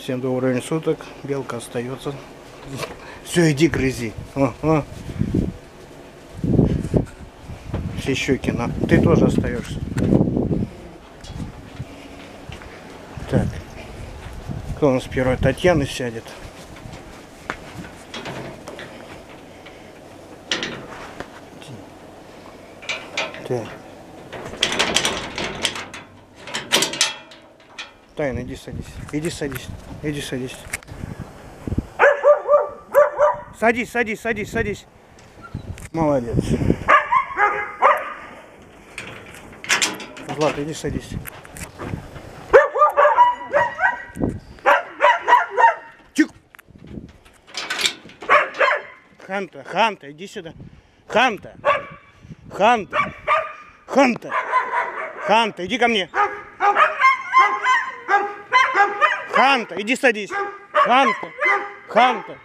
Всем добрый день суток. Белка остается. Все, иди грызи. О. Все щеки на. Ты тоже остаешься. Так. Кто у нас первый? Татьяна сядет. Так. Тайна, иди садись. Иди садись. Иди садись. Садись, садись, садись, садись. Молодец. Злата, иди садись. Тихо. Ханта, Ханта, иди сюда. Ханта. Ханта. Ханта. Ханта, иди ко мне. Ханта, иди садись. Ханта. Ханта.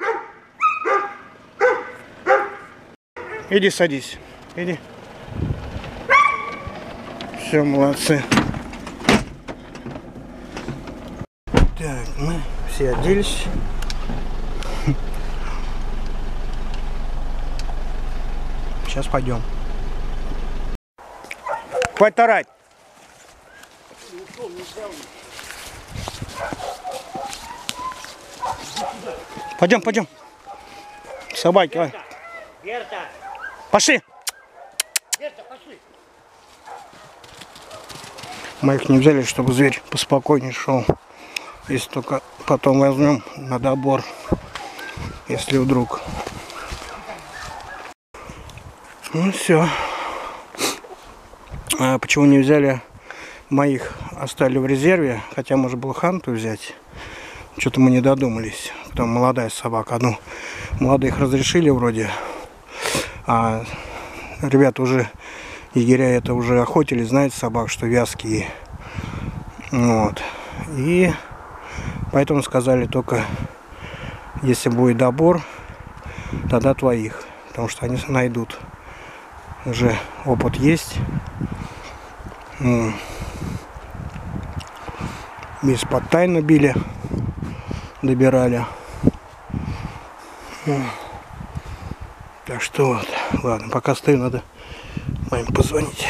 Иди садись. Иди. Все, молодцы. Так, мы все оделись. Сейчас пойдем. Хватит орать. Пойдем, пойдем. Собаки, ой. Пошли. Пошли. Мы их не взяли, чтобы зверь поспокойнее шел. Если только потом возьмем на добор. Если вдруг. Ну все. А почему не взяли моих? Оставили в резерве. Хотя можно было Ханту взять. Что-то мы не додумались. Там молодая собака. Одну молодых разрешили вроде. А ребята уже, егеря это уже охотились, знаете, собак, что вязкие. Вот. И поэтому сказали только, если будет добор, тогда твоих. Потому что они найдут. Уже опыт есть. Из-под тайны били. Добирали. Так что вот. Ладно, пока стою, надо маме позвонить.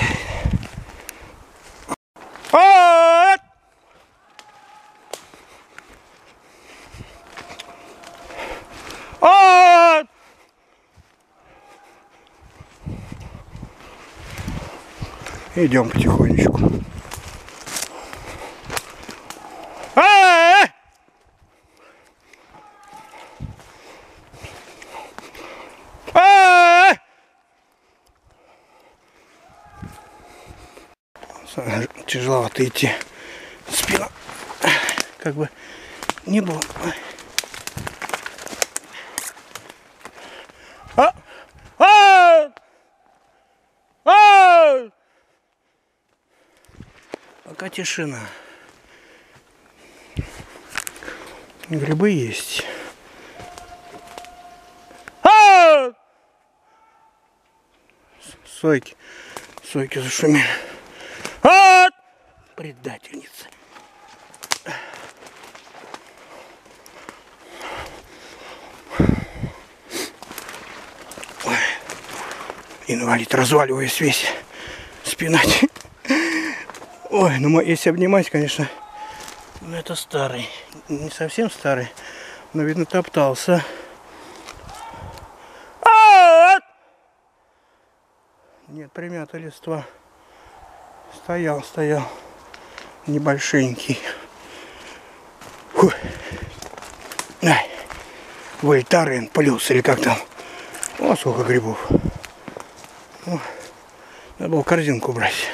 Идем потихонечку. Тяжеловато идти. Спина как бы не было. Пока тишина. Грибы есть. Сойки зашумели. Предательница. Ой. Инвалид, разваливаясь весь. Спинать. Ой, ну если обнимать, конечно, ну это старый. Не совсем старый, но видно топтался. Нет, примята листва. Стоял. Небольшенький. Фу. Ай. Вольтарен плюс, или как там. О, сколько грибов. О, надо было корзинку брать.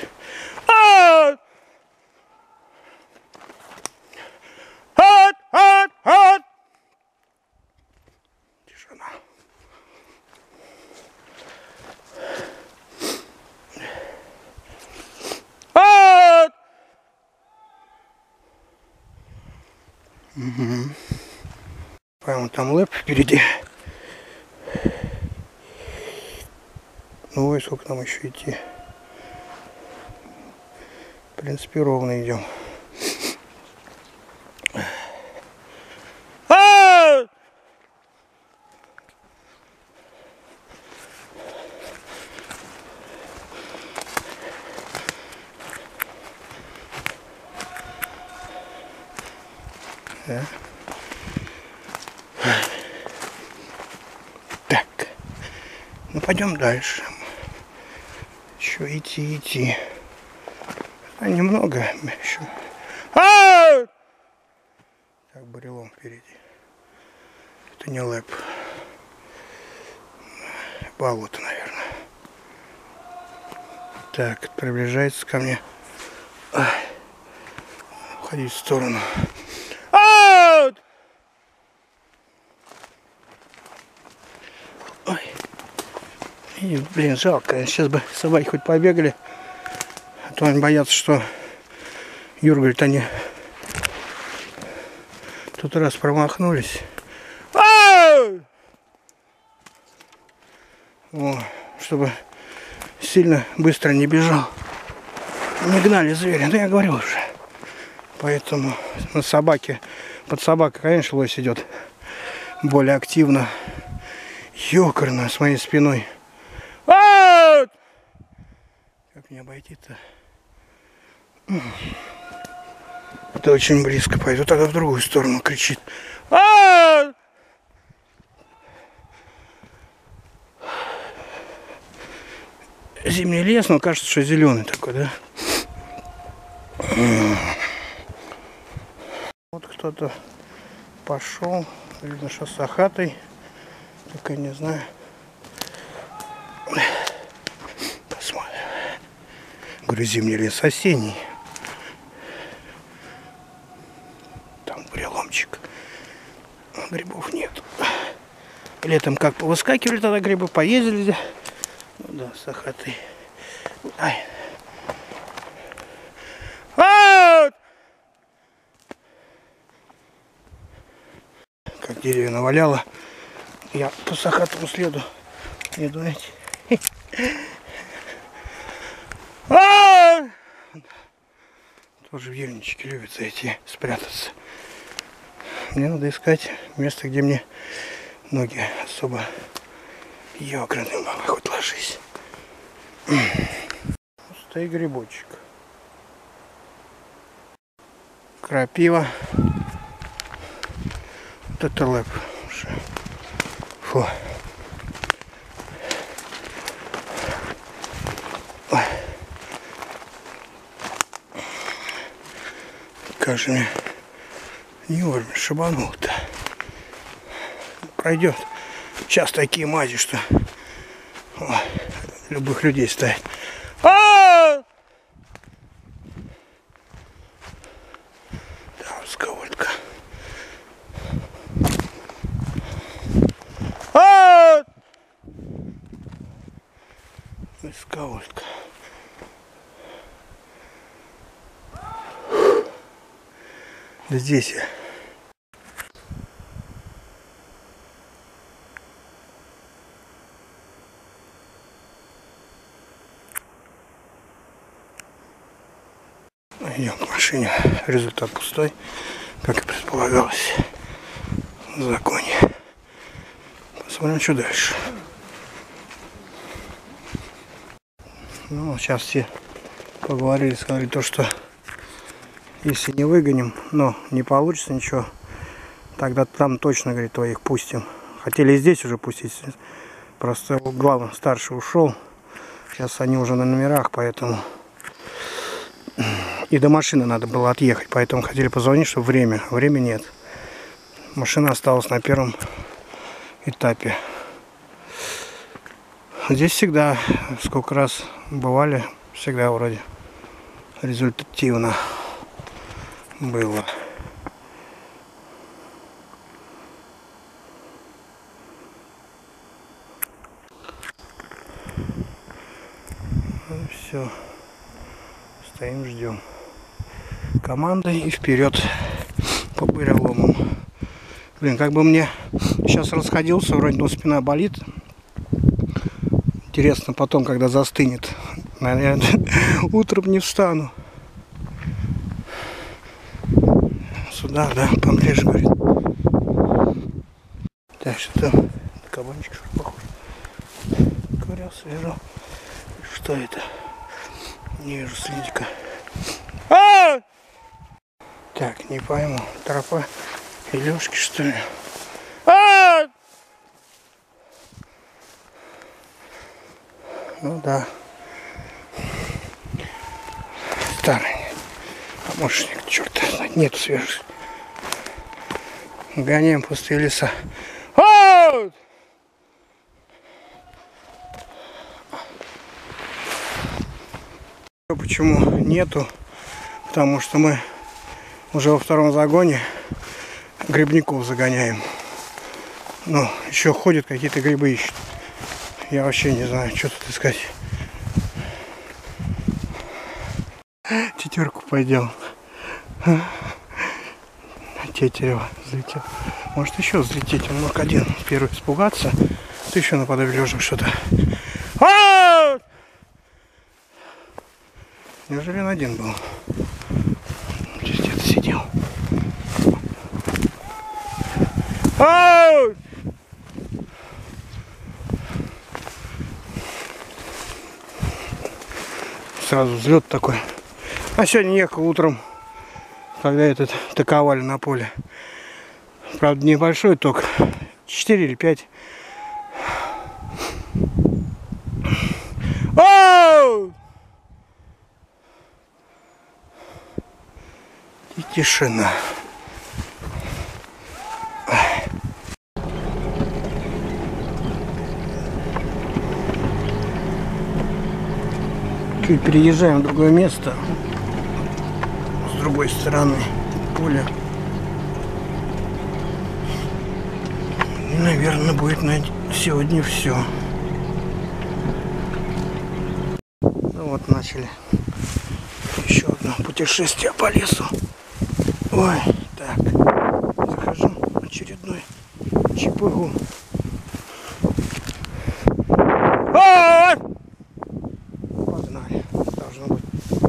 Тишина. Угу. Прямо там лэп впереди. Ой, сколько нам еще идти. В принципе, ровно идем. Да. Так. Ну пойдем дальше. Еще идти. А немного еще. Так, бурелом впереди. Это не лэп. Болото, наверное. Так, приближается ко мне. Уходить в сторону. Ой. И, блин, жалко. Сейчас бы собаки хоть побегали. А то они боятся, что Юра говорит, они тут раз промахнулись. О, чтобы сильно быстро не бежал. Не гнали зверя. Ну, я говорил уже. Поэтому на собаке, под собакой, конечно, лось идет более активно. Ёкарно с моей спиной. Как мне обойти-то? Это очень близко. Пойду тогда в другую сторону, кричит. Зимний лес, но кажется, что зеленый такой, да? Вот кто-то пошел. Видно, что с охатой. Только не знаю. Посмотрим. Говорю, зимний лес, осенний. Там буреломчик. Грибов нет. Летом как повыскакивали тогда грибы, поездили. Ну да, с охотой. Ай. Как деревья наваляло. Я по сахатому следу иду, знаете. Тоже в ельничке любят зайти, спрятаться. Мне надо искать место, где мне ноги особо ёкраны. Мама, хоть ложись. Пустой грибочек. Крапива. Вот это лэп. Фу. Ой. Как же мне не вовремя шибанул-то. Пройдет. Сейчас такие мази, что любых людей ставят. Да, сковородка. Сковородка. Да здесь я. Идем к машине. Результат пустой, как и предполагалось в законе. Посмотрим, что дальше. Ну, сейчас все поговорили, сказали то, что если не выгоним, но не получится ничего, тогда там точно, говорит, твоих пустим. Хотели и здесь уже пустить, просто главный старший ушел. Сейчас они уже на номерах, поэтому и до машины надо было отъехать, поэтому хотели позвонить, чтобы времени нет. Машина осталась на первом этапе. Здесь всегда, сколько раз бывали, всегда вроде результативно было. Ну все, стоим, ждем команды и вперед по бурелому. Блин, как бы мне сейчас расходился, вроде, но спина болит. Интересно потом, когда застынет. Наверное, утром не встану. Сюда, да, поближе, говорит. Так, что там? Кабанчик, что похож. Говорил, свежо. Что это? Не вижу следика. Так, не пойму. Тропа Илюшки, что ли? А! Ну да. Старый помощник, черт, нету свежих. Гоняем пустые леса. А! Почему нету? Потому что мы уже во втором загоне грибников загоняем. Ну, еще ходят, какие-то грибы ищут. Я вообще не знаю, что тут искать. Тетерку пойдем. Тетерева взлетел. Может еще взлететь. Он мог один первый испугаться. Ты еще наподобие лежа что-то. Неужели он один был? Здесь где-то сидел. Сразу взлет такой. А сегодня ехал утром, когда этот таковали на поле. Правда, небольшой ток. 4 или 5. И тишина. Чуть переезжаем в другое место. С другой стороны поля. И, наверное, будет на сегодня все. Ну вот, начали еще одно путешествие по лесу. Ой, так, захожу, очередной чепыгу. Погнали, должно быть.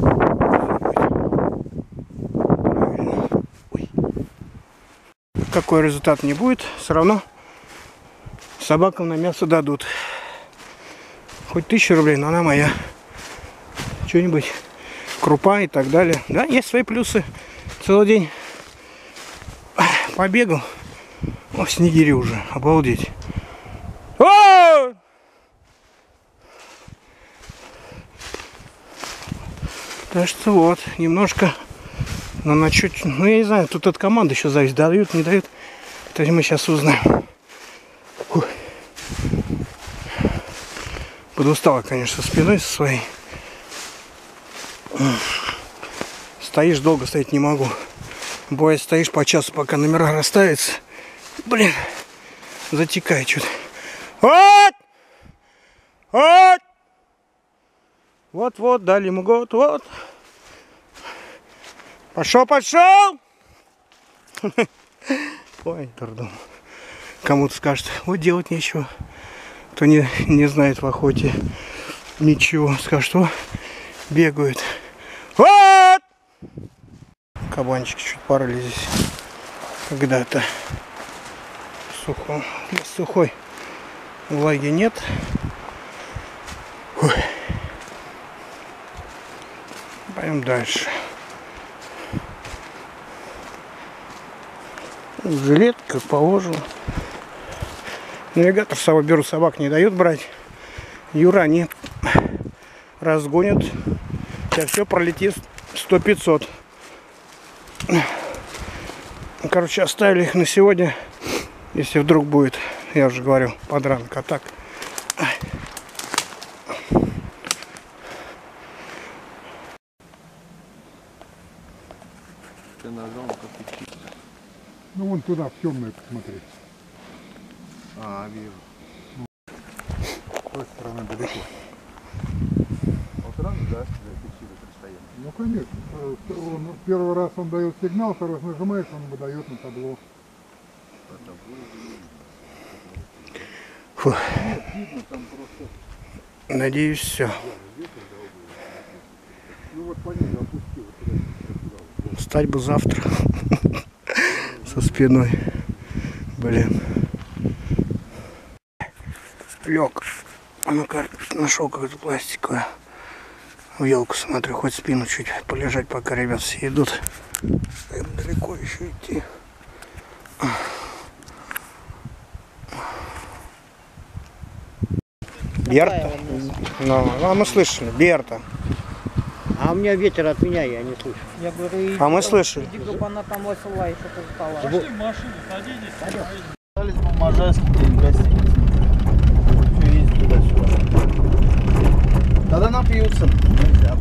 Правильно. Ой. Какой результат не будет, все равно собакам на мясо дадут. Хоть 1000 рублей, но она моя. Что-нибудь, крупа и так далее. Да, есть свои плюсы. Целый день побегал. О, снегири уже, обалдеть. Так что вот, немножко, но на чуть, ну я не знаю, тут от команды еще зависит, дают, не дают. То есть мы сейчас узнаем. Фух. Подустала, конечно, спиной со своей. Стоишь, долго стоять не могу. Бывает, стоишь по часу, пока номера расставятся. Блин, затекает что-то. Вот! Вот! Вот-вот, дали ему год, вот. Пошел, пошел! Ой, трудом. Кому-то скажет, вот делать нечего. Кто не знает в охоте ничего. Скажет, о, бегают. Вот! Кабанчики чуть порыли здесь. Когда-то. Сухой влаги нет. Ой. Пойдем дальше. Жилетка положил. Навигатор с собой беру, собак не дают брать. Юра, они разгонят. Сейчас все пролетит 100-500. Короче, оставили их на сегодня. Если вдруг будет, я уже говорил, подранка. А так. Ты нажал, как и... Ну вон туда, в темную посмотри. А, вижу. С той стороны далеко. Вот сразу, да, фиксирует расстояние. Ну конечно. Первый раз он дает сигнал, второй раз нажимаешь, он выдает на табло. Фу. Нет, видно, там просто... Надеюсь, все. Ну вот по ней опустил. Встать бы завтра со спиной. Блин. Лег. А ну-ка, нашел какую-то пластиковую. В елку смотрю, хоть спину чуть полежать, пока ребят все идут. Далеко еще идти. Берта. Ну, а мы слышали, Берта. А у меня ветер от меня, я не слышу. Я говорю, А мы слышали. иди, чтобы она там лосила и что-то ждала. Остались в Можайске, в гостинице. Все ездить туда-сюда. Тогда напьются. Нельзя.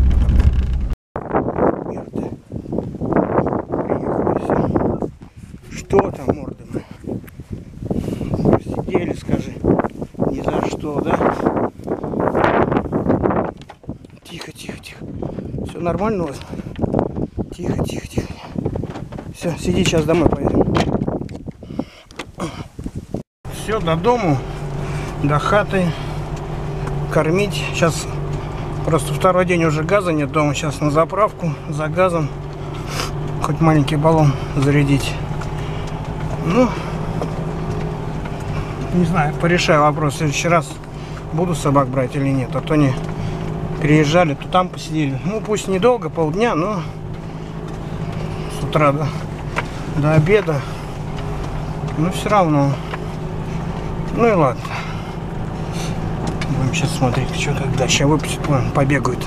Берта. Приехали все. Что там, морды мои? Сидели, скажи. Ни за что, да? Тихо, тихо, тихо. Все нормально у вас? Тихо, тихо, тихо. Все, сиди, сейчас домой поедем. Все, до дому, до хаты. Кормить. Сейчас просто второй день уже газа нет дома. Сейчас на заправку за газом. Хоть маленький баллон зарядить. Ну, не знаю, порешаю вопрос. В следующий раз буду собак брать или нет. А то не приезжали, то там посидели. Ну, пусть недолго, полдня, но с утра до обеда. Но все равно. Ну и ладно. Будем сейчас смотреть, что когда. Сейчас выпустят, побегают.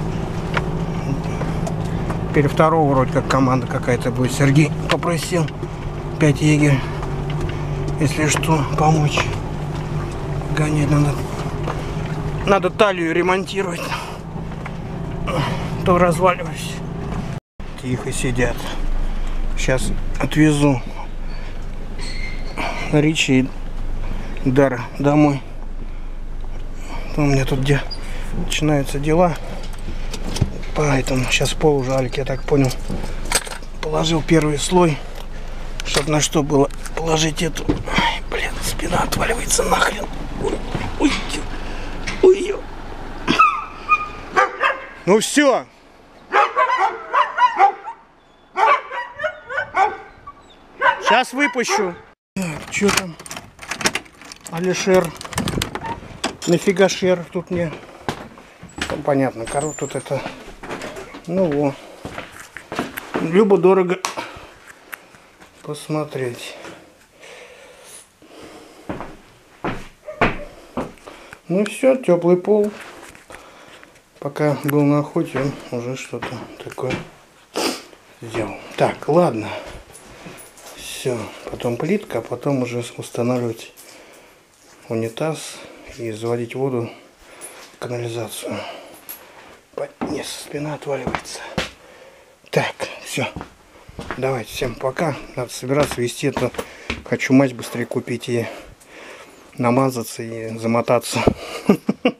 Теперь второго вроде как команда какая-то будет. Сергей попросил 5 егерь. Если что, помочь. Гонять надо. Надо талию ремонтировать. То разваливаюсь. Тихо сидят. Сейчас отвезу Ричи и Дара домой. У меня тут где начинаются дела. Поэтому сейчас пол уже Альки, я так понял, положил первый слой, чтобы на что было положить эту. Ай, блин, спина отваливается нахрен. Ой, ой, ой. Ну все. Сейчас выпущу. Так, что там? Алишер. Нафига шер тут мне? Ну, понятно, коров тут это. Ну во. Любо-дорого посмотреть. Ну все, теплый пол. Пока был на охоте, он уже что-то такое сделал. Так, ладно. Все, потом плитка, а потом уже устанавливать унитаз и заводить воду в канализацию. Нет, спина отваливается. Так, все. Давайте, всем пока. Надо собираться вести это. Хочу мазь быстрее купить и намазаться и замотаться.